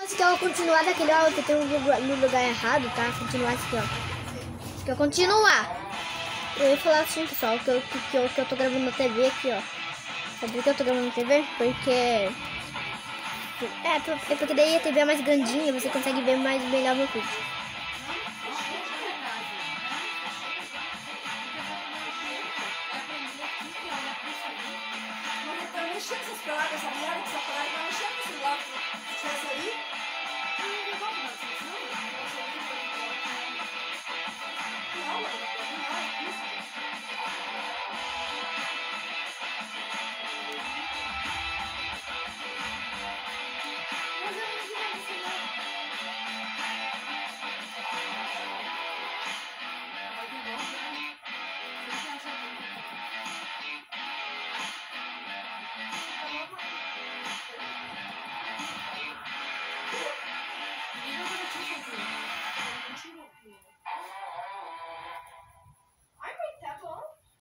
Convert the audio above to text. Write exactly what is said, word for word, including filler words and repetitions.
Esse aqui é o continuar daquele, ó, que tem um lugar, no lugar errado, tá? Continuar esse aqui, ó. Esse aqui é o continuar. Eu ia falar assim, pessoal, que eu, que, que, eu, que eu tô gravando na T V aqui, ó. Sabe por que eu tô gravando na T V? Porque... É, é porque daí a T V é mais grandinha, você consegue ver mais melhor meu vídeo. Mexer essas pragas, essa merda, essa praga, vai mexer com esse celular. Se tivesse aí, não ia levar pra você, não? Que aula, que aula, isso. Mas eu não queria você, não. Vai ter embora, né? Você que acha que... Ninguém vai fazer isso.